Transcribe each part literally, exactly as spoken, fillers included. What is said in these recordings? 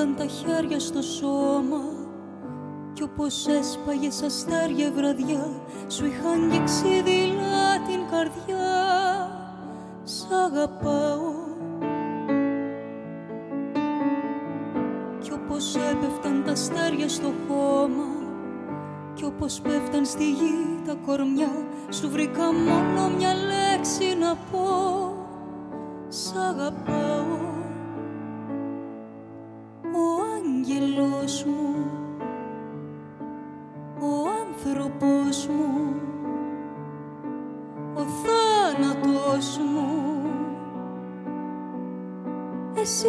κρέμονταν τα χέρια στο σώμα κι όπως έσπαγες αστέρια βραδιά σου είχα αγγίξει δειλά την καρδιά. Σ' αγαπάω κι όπως έπεφταν τα αστέρια στο χώμα κι όπως πέφταν στη γη τα κορμιά σου βρήκα μόνο μια λέξη να πω. Σ' αγαπάω, ο άγγελος μου, ο άνθρωπος μου, ο θάνατος μου, εσύ.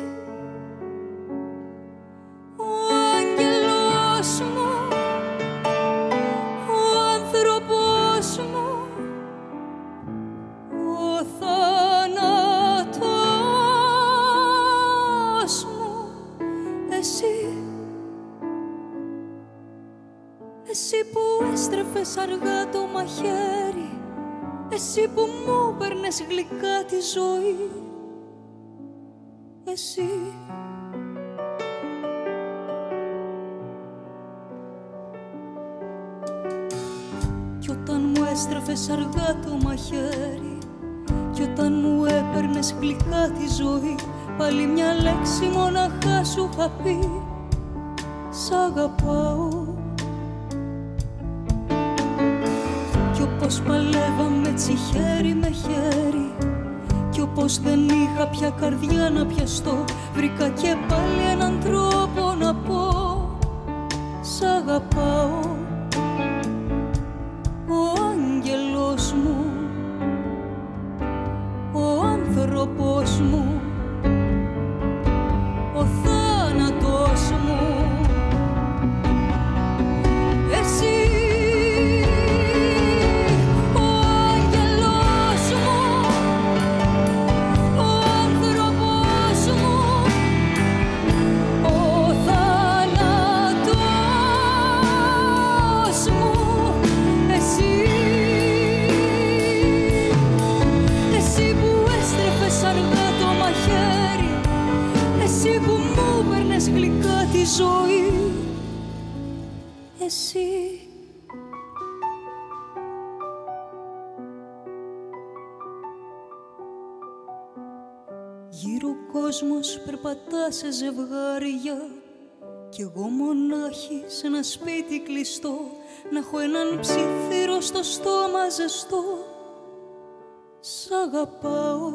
Αργά το μαχαίρι, εσύ που μου παίρνες γλυκά τη ζωή, εσύ. Κι όταν μου έστρεφες αργά το μαχαίρι κι όταν μου έπαιρνες γλυκά τη ζωή, πάλι μια λέξη μοναχά σου είχα πει. Σ' αγαπάω. Όπως παλεύαμε έτσι χέρι με χέρι κι όπως δεν είχα πια καρδιά να πιαστώ, βρήκα και πάλι έναν τρόπο να πω. Σ' αγαπάω, ο άγγελος μου, ο άνθρωπος μου, ο θάνατος μου, εσύ. Γλυκά τη ζωή, εσύ. Γύρω ο κόσμος περπατά σε ζευγάρια κι εγώ μονάχη σε ένα σπίτι κλειστό, να έχω έναν ψιθύρο στο στόμα ζεστό. Σ' αγαπάω,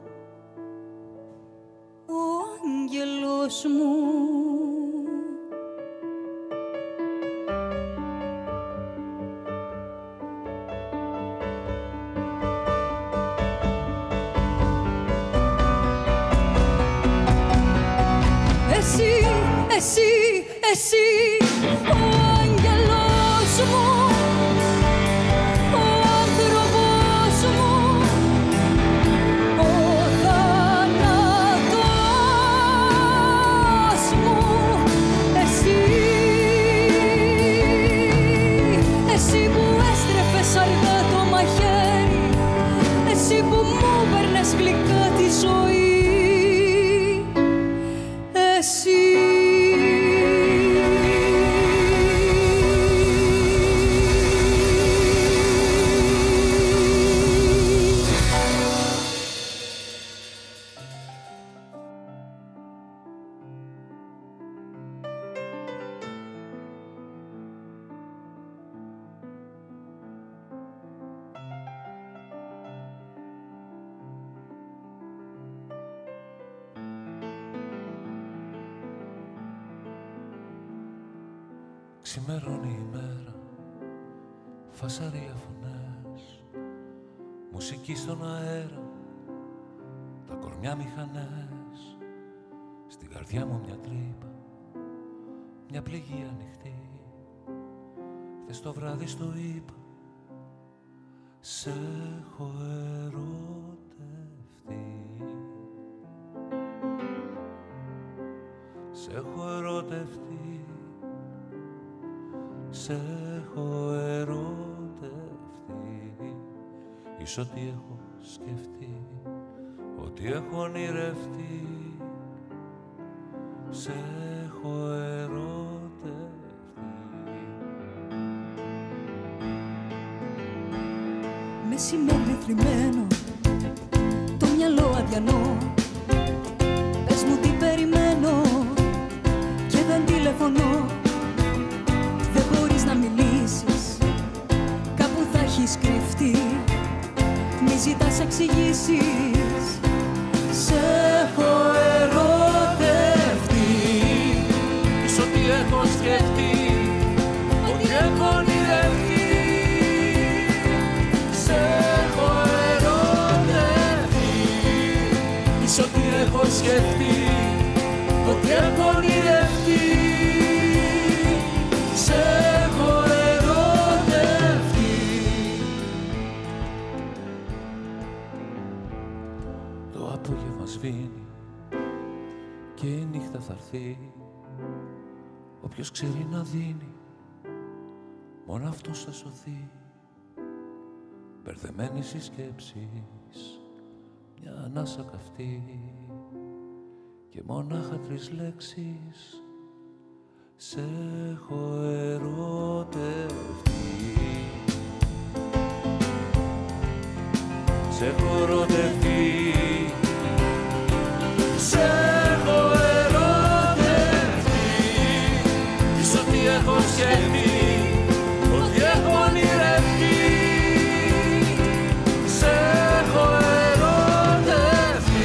ο άγγελος μου. Εσύ, εσύ, εσύ, ο άγγελος μου, ο άνθρωπος μου, ο θάνατος μου, εσύ, εσύ που έστρεφες αργά το μαχαίρι, εσύ που μου παίρνες γλυκά τη ζωή. Ξημερώνει η μέρα, φασαρία φωνές, μουσική στον αέρα, τα κορμιά μηχανές. Στην καρδιά μου μια τρύπα, μια πληγή ανοιχτή. Χθες το βράδυ στο είπα, σε έχω ερωτευτεί. Σε έχω ερωτευτεί. Σε έχω ερωτευτεί. Ίσως ότι έχω σκεφτεί, ότι έχω ονειρευτεί. σε έχω ερωτευτεί. Μεσημέρι θλιμμένο, το μυαλό αδιανό. Πες μου τι περιμένω και δεν τηλεφωνώ. Δεν μπορείς να μιλήσεις, κάπου θα έχεις κρυφτεί. Μη ζητάς εξηγήσεις, σε έχω ερωτευτεί. Πεις ότι έχω σκεφτεί, ότι έχω ονειρευτεί. Σε έχω ερωτευτεί. Πεις ότι έχω σκεφτεί, ότι έχω ονειρευτεί. Σε έχω ερωτευτεί. Το απόγευμα σβήνει και η νύχτα θα έρθει. Όποιος ξέρει να δίνει, μόνο αυτός θα σωθεί. Μπερδεμένες οι σκέψεις, μια ανάσα καυτή και μονάχα τρεις λέξεις. Σε έχω ερωτευτεί. Σε έχω ερωτευτεί. Σε έχω ερωτευτεί. Πεις ότι έχω σκεφτεί, ότι έχω ονειρευτεί. Σε έχω ερωτευτεί.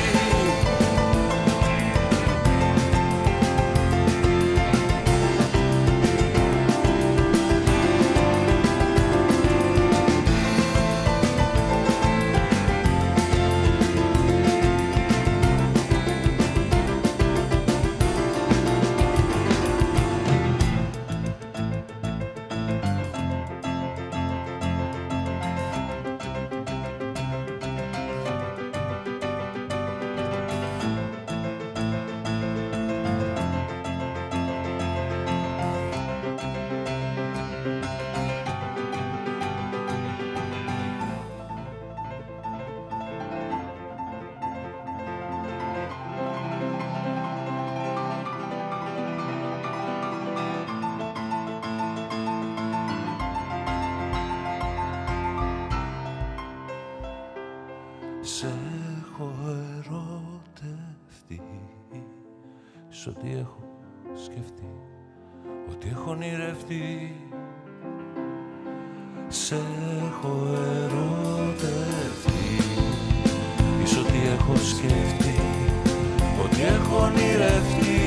Σε έχω ερωτευτεί. Σ' ό,τι έχω σκεφτεί, ότι έχω ονειρευτεί. Σε έχω ερωτευτεί. Σ' ό,τι έχω σκεφτεί, ότι έχω ονειρευτεί.